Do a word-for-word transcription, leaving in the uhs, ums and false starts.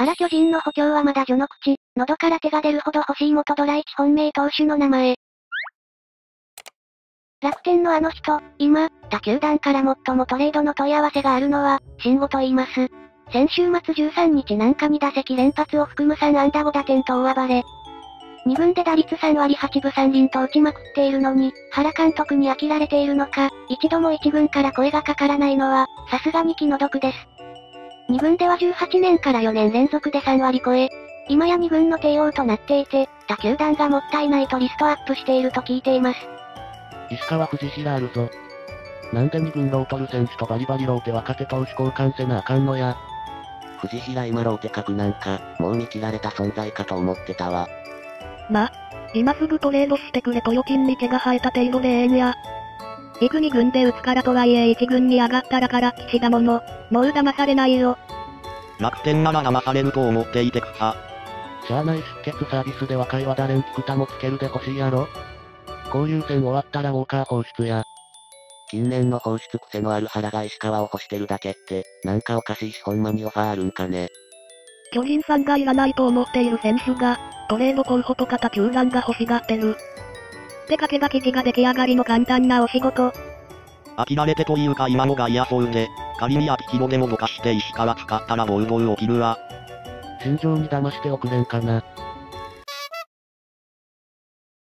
原巨人の補強はまだ序の口、喉から手が出るほど欲しい元ドラいち本命投手の名前。楽天のあの人、今、他球団から最もトレードの問い合わせがあるのは、慎吾と言います。先週末じゅうさんにちなんかに打席連発を含むさん安打ご打点と大暴れ。に軍で打率さん割はちぶさん厘と打ちまくっているのに、原監督に飽きられているのか、一度もいち軍から声がかからないのは、さすがに気の毒です。に軍ではじゅうはちねんからよねん連続でさん割超え、今やに軍の帝王となっていて、他球団がもったいないとリストアップしていると聞いています。 石川藤平あるぞ。なんでに軍ロートル選手とバリバリローテ若手投手交換せなあかんのや。 藤平今ローテ格なんか、もう見切られた存在かと思ってたわ。 ま、今すぐトレードしてくれと預金に毛が生えた程度でええんや。いくに軍で打つからとはいえいち軍に上がったらから騎士だもの、もう騙されないよ。 楽天なら騙されると思っていてくさ。 しゃあない出血サービスで若い和田連菊田もつけるで欲しいやろ。交流戦終わったらウォーカー放出や。 近年の放出癖のある原が石川を欲してるだけって、なんかおかしいしほんまにオファーあるんかね。 巨人さんがいらないと思っている選手が、トレード候補とか他球団が欲しがってる。って書けば記事が出来上がりの簡単なお仕事。 飽きられてというか今の外野走で、仮に秋広でもどかして石川使ったらボールボール起きるわ。 心情に騙しておくれんかな。